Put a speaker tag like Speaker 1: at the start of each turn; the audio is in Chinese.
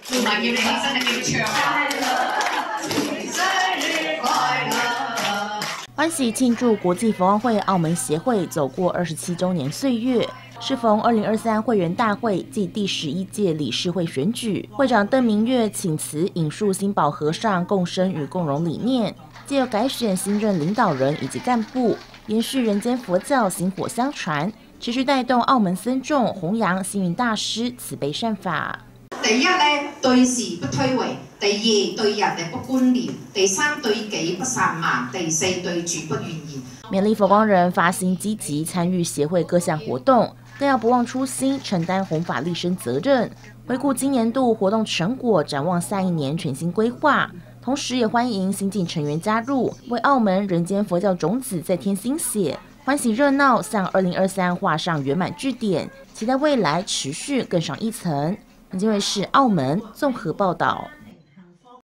Speaker 1: 唔係叫你起身，係叫你唱啊！生日快樂！
Speaker 2: 欢喜庆祝国际佛光会澳门协会走过27周年岁月。适逢2023会员大会暨第11届理事会选举，会长邓明月请辞引述新宝和尚共生与共荣理念，借由改选新任领导人以及干部，延续人间佛教薪火相传，持续带动澳门僧众弘扬星云大师慈悲善法。
Speaker 3: 第一咧，對事不推諉；第二，對人不官僚；第三，對己不散漫；第四，對住不怨言。
Speaker 2: 勉勵佛光人發心積極參與協會各項活動，更要不忘初心，承擔弘法利生責任。回顧今年度活動成果，展望下一年全新規劃，同時也歡迎新進成員加入，為澳門人間佛教種子再添新血。歡喜熱鬧，向2023畫上圓滿句點，期待未來持續更上一層。本節目是澳門綜合報道。